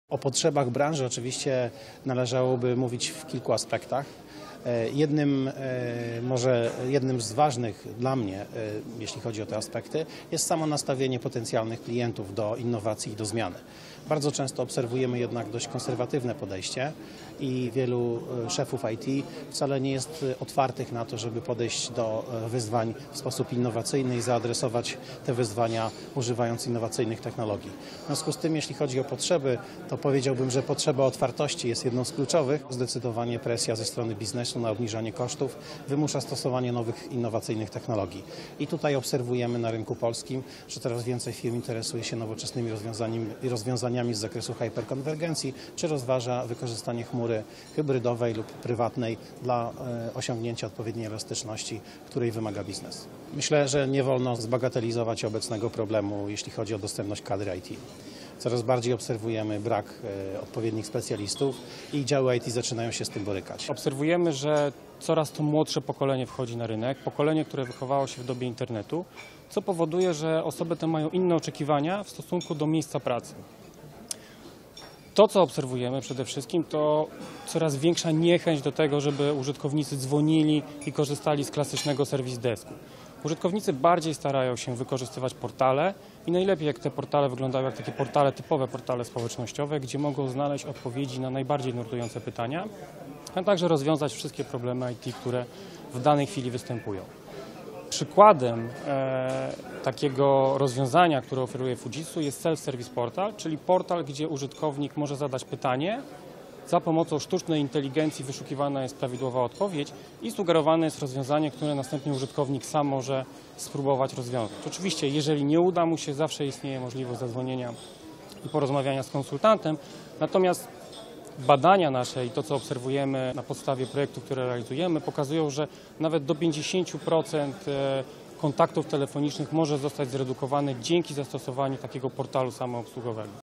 O potrzebach branży oczywiście należałoby mówić w kilku aspektach. Jednym z ważnych dla mnie, jeśli chodzi o te aspekty, jest samo nastawienie potencjalnych klientów do innowacji i do zmiany. Bardzo często obserwujemy jednak dość konserwatywne podejście i wielu szefów IT wcale nie jest otwartych na to, żeby podejść do wyzwań w sposób innowacyjny i zaadresować te wyzwania używając innowacyjnych technologii. W związku z tym, jeśli chodzi o potrzeby, to powiedziałbym, że potrzeba otwartości jest jedną z kluczowych. Zdecydowanie presja ze strony biznesu na obniżanie kosztów wymusza stosowanie nowych, innowacyjnych technologii. I tutaj obserwujemy na rynku polskim, że coraz więcej firm interesuje się nowoczesnymi rozwiązaniami z zakresu hyperkonwergencji, czy rozważa wykorzystanie chmury hybrydowej lub prywatnej dla osiągnięcia odpowiedniej elastyczności, której wymaga biznes. Myślę, że nie wolno zbagatelizować obecnego problemu, jeśli chodzi o dostępność kadry IT. Coraz bardziej obserwujemy brak odpowiednich specjalistów i działy IT zaczynają się z tym borykać. Obserwujemy, że coraz to młodsze pokolenie wchodzi na rynek, pokolenie, które wychowało się w dobie internetu, co powoduje, że osoby te mają inne oczekiwania w stosunku do miejsca pracy. To, co obserwujemy przede wszystkim, to coraz większa niechęć do tego, żeby użytkownicy dzwonili i korzystali z klasycznego serwis desku. Użytkownicy bardziej starają się wykorzystywać portale i najlepiej jak te portale wyglądają jak takie portale, typowe portale społecznościowe, gdzie mogą znaleźć odpowiedzi na najbardziej nurtujące pytania, a także rozwiązać wszystkie problemy IT, które w danej chwili występują. Przykładem takiego rozwiązania, które oferuje Fujitsu, jest Self-Service Portal, czyli portal, gdzie użytkownik może zadać pytanie, za pomocą sztucznej inteligencji wyszukiwana jest prawidłowa odpowiedź i sugerowane jest rozwiązanie, które następnie użytkownik sam może spróbować rozwiązać. Oczywiście, jeżeli nie uda mu się, zawsze istnieje możliwość zadzwonienia i porozmawiania z konsultantem, natomiast badania nasze i to, co obserwujemy na podstawie projektów, które realizujemy, pokazują, że nawet do 50% kontaktów telefonicznych może zostać zredukowane dzięki zastosowaniu takiego portalu samoobsługowego.